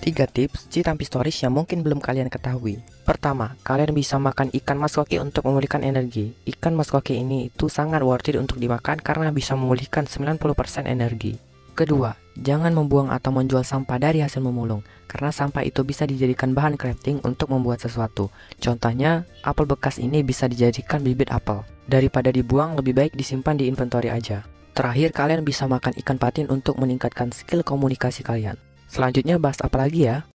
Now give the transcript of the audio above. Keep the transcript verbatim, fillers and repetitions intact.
Tiga tips Citampi Stories yang mungkin belum kalian ketahui. Pertama, kalian bisa makan ikan mas koki untuk memulihkan energi. Ikan mas koki ini itu sangat worth it untuk dimakan karena bisa memulihkan sembilan puluh persen energi. Kedua, jangan membuang atau menjual sampah dari hasil memulung, karena sampah itu bisa dijadikan bahan crafting untuk membuat sesuatu. Contohnya, apel bekas ini bisa dijadikan bibit apel. Daripada dibuang, lebih baik disimpan di inventory aja. Terakhir, kalian bisa makan ikan patin untuk meningkatkan skill komunikasi kalian. Selanjutnya bahas apa lagi ya?